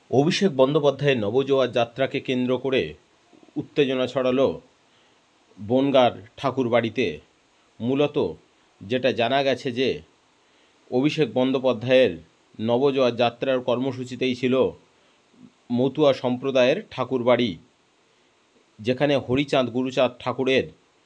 অভিষেক বন্দ্যোপাধ্যায়ের নবজোয়ার যাত্রাকে কেন্দ্র করে উত্তেজনা ছড়ালো বনগাঁর ঠাকুরবাড়িতে। মূলত যেটা জানা গেছে যে অভিষেক বন্দ্যোপাধ্যায়ের নবজোয়ার যাত্রার কর্মসূচিতেই ছিল মতুয়া সম্প্রদায়ের ঠাকুরবাড়ি, যেখানে হরিচাঁদ গুরুচাঁদ ঠাকুরের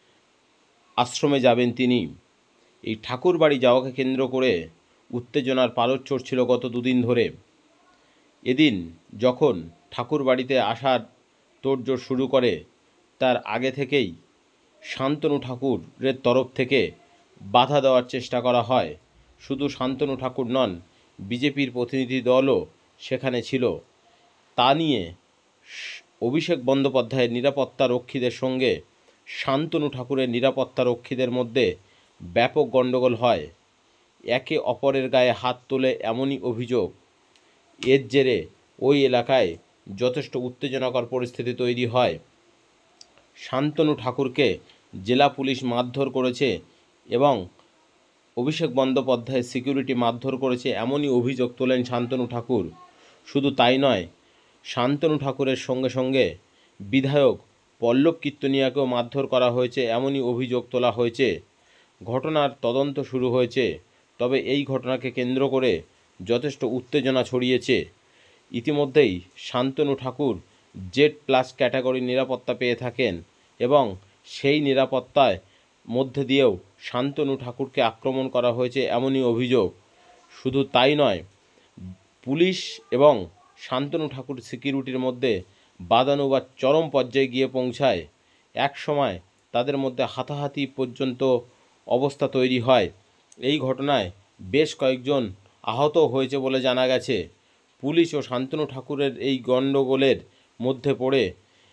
আশ্রমে যাবেন তিনি। এই ঠাকুরবাড়ি যাওয়াকে কেন্দ্র করে উত্তেজনার পারদ চড়ছিল গত দুদিন ধরে। এদিন যখন ঠাকুরবাড়িতে আসার তোড়জোড় শুরু করে, তার আগে থেকেই শান্তনু ঠাকুরের তরফ থেকে বাধা দেওয়ার চেষ্টা করা হয়। শুধু শান্তনু ঠাকুর নন, বিজেপির প্রতিনিধি দলও সেখানে ছিল। তা নিয়ে অভিষেক বন্দ্যোপাধ্যায়ের নিরাপত্তা রক্ষীদের সঙ্গে শান্তনু ঠাকুরের নিরাপত্তা রক্ষীদের মধ্যে ব্যাপক গণ্ডগোল হয়। একে অপরের গায়ে হাত তোলে এমনই অভিযোগ। এর জেরে ওই এলাকায় যথেষ্ট উত্তেজনাকর পরিস্থিতি তৈরি হয়। শান্তনু ঠাকুরকে জেলা পুলিশ মারধর করেছে এবং অভিষেক বন্দ্যোপাধ্যায়ের সিকিউরিটি মারধর করেছে, এমনই অভিযোগ তোলেন শান্তনু ঠাকুর। শুধু তাই নয়, শান্তনু ঠাকুরের সঙ্গে সঙ্গে বিধায়ক পল্লব কীর্তনিয়াকেও মারধর করা হয়েছে, এমনই অভিযোগ তোলা হয়েছে। ঘটনার তদন্ত শুরু হয়েছে, তবে এই ঘটনাকে কেন্দ্র করে যথেষ্ট উত্তেজনা ছড়িয়েছে। ইতিমধ্যেই শান্তনু ঠাকুর Z+ ক্যাটাগরির নিরাপত্তা পেয়ে থাকেন এবং সেই নিরাপত্তায় মধ্যে দিয়েও শান্তনু ঠাকুরকে আক্রমণ করা হয়েছে, এমনই অভিযোগ। শুধু তাই নয়, পুলিশ এবং শান্তনু ঠাকুর সিকিউরিটির মধ্যে বাদানুবাদ চরম পর্যায়ে গিয়ে পৌঁছায়। এক সময় তাদের মধ্যে হাতাহাতি পর্যন্ত অবস্থা তৈরি হয়। এই ঘটনায় বেশ কয়েকজন আহত হয়েছে বলে জানা গেছে। পুলিশ ও শান্তনু ঠাকুরের এই গণ্ডগোলের মধ্যে পড়ে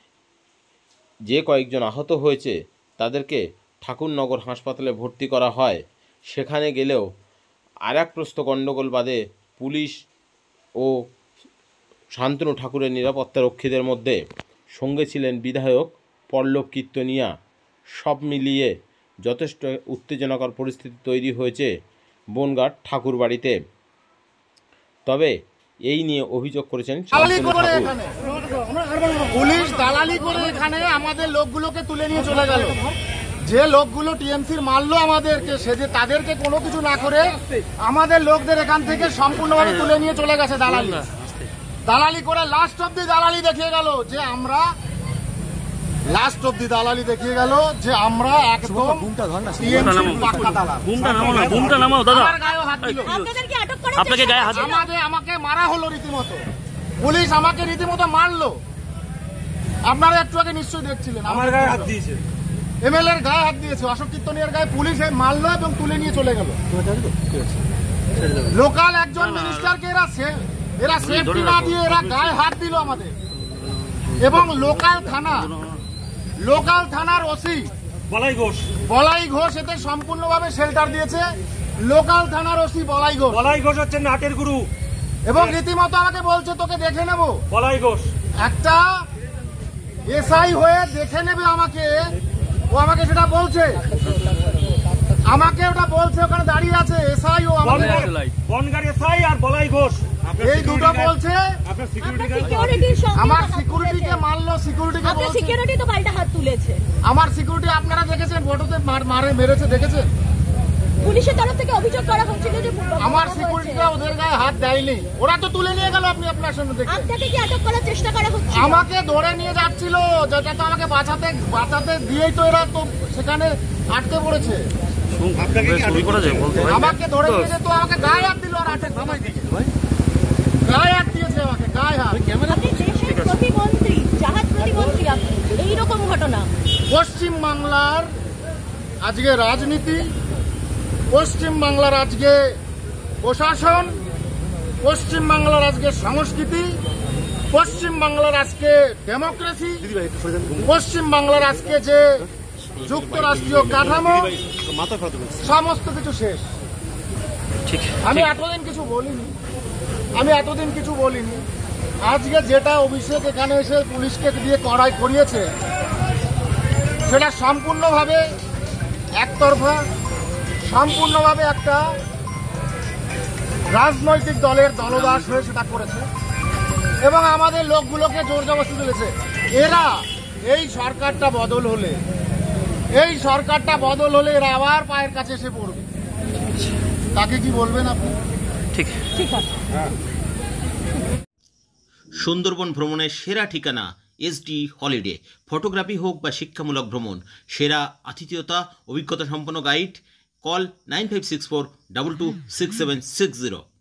যে কয়েকজন আহত হয়েছে তাদেরকে ঠাকুরনগর হাসপাতালে ভর্তি করা হয়। সেখানে গেলেও আর এক প্রস্ত গণ্ডগোল বাদে পুলিশ ও শান্তনু ঠাকুরের নিরাপত্তা রক্ষীদের মধ্যে। সঙ্গে ছিলেন বিধায়ক পল্লব কীর্তনিয়া। সব মিলিয়ে যথেষ্ট উত্তেজনাকর পরিস্থিতি তৈরি হয়েছে বনগাঁর ঠাকুরবাড়িতে। তবে এই নিয়ে অভিযোগ করেছেন পুলিশ দালালি করে এখানে আমাদের লোকগুলোকে তুলে নিয়ে চলে গেল। যে লোকগুলো টিএমসির মারলো আমাদেরকে, সে যে তাদেরকে কোনো কিছু না করে আমাদের লোকদের এখান থেকে সম্পূর্ণভাবে তুলে নিয়ে চলে গেছে। দালালি করে লাস্ট অব্দি দালালি দেখিয়ে গেল যে আমরা একদম টিএমসির পাক্কা দালাল। আমাকে মারা হলো রীতিমতো, পুলিশ আমাকে রীতিমতো মারলো। আপনারা একটু আগে নিশ্চয়ই দেখছিলেন আমার গায়ে হাত দিয়েছে, MLA এর গায়ে হাত দিয়েছে, অশোক কীর্তনিয়ার গায়ে পুলিশ মারলো এবং তুলে নিয়ে চলে গেল। লোকাল একজন মিনিস্টারকে এরা সেফটি না দিয়ে এরা গায়ে হাত দিল আমাদের। এবং লোকাল থানার ওসি বলাই ঘোষ এতে সম্পূর্ণভাবে শেল্টার দিয়েছে। লোকাল থানার ওসি বলাই ঘোষ হচ্ছেন নাটের গুরু এবং রীতিমতো আমাকে বলছে তোকে দেখে নেব। বলাই ঘোষ একটা এসআই হয়ে দেখে নেবে আমাকে, ও আমাকে সেটা বলছে, ওখানে দাঁড়িয়ে আছে এসআই ও বনগাঁর এসআই আর বলাই ঘোষ, এই দুটো বলছে আমার সিকিউরিটিকে মারলো। সিকিউরিটি তো পাল্টা হাত তুলেছে। আমার সিকিউরিটি আপনারা দেখেছেন, ফটোতে মেরেছে, দেখেছেন? পুলিশের তরফ থেকে অভিযোগ করা হচ্ছিল যে আমার সিকিউরিটিরা ওদের গায়ে হাত দেয়নি, ওরা তো তুলে নিয়ে গেল। আপনি আপনার সামনে দেখেন। আপনাকে কি আটক করার চেষ্টা করা হচ্ছে? আমাকে ধরে নিয়ে যাচ্ছিল, যেটা তো আমাকে বাঁচাতে দিয়েই তো এরা তো সেখানে আটকে পড়েছে। আমাকে ধরে নিয়ে যেত, আমাকে গায়ে হাত দিল আর আটক থামাই দিয়েছে। গায়ে হাত দিয়েছে আমাকে, গায়ে হাত। প্রতিমন্ত্রী, জাহাজ প্রতিমন্ত্রী, এইরকম ঘটনা। পশ্চিম বাংলার আজকে রাজনীতি, পশ্চিম বাংলার আজকে প্রশাসন, পশ্চিম বাংলার আজকে সংস্কৃতি, পশ্চিম বাংলার আজকে ডেমোক্রেসি, পশ্চিম বাংলার আজকে যে যুক্তরাষ্ট্রীয় কাঠামো, সমস্ত কিছু শেষ। আমি এতদিন কিছু বলিনি। আজকে যেটা অভিষেক এখানে এসে পুলিশকে দিয়ে করিয়েছে, সেটা সম্পূর্ণভাবে একতরফা, সম্পূর্ণভাবে একটা রাজনৈতিক দলের দলদাস হয়ে সেটা করেছে। এবং আমাদের লোকগুলোকে জোর জবরদস্তি তুলেছে। এরা এই সরকারটা বদল হলে এরা আবার পায়ের কাছে এসে পড়বে। তাকে কি বলবেন আপনি? ঠিক আছে। সুন্দরবন ভ্রমণের সেরা ঠিকানা এসডি হলিডে। ফটোগ্রাফি হোক বা শিক্ষামূলক ভ্রমণ, সেরা আতিথেয়তা, অভিজ্ঞতা সম্পন্ন গাইড। কল 9564226760।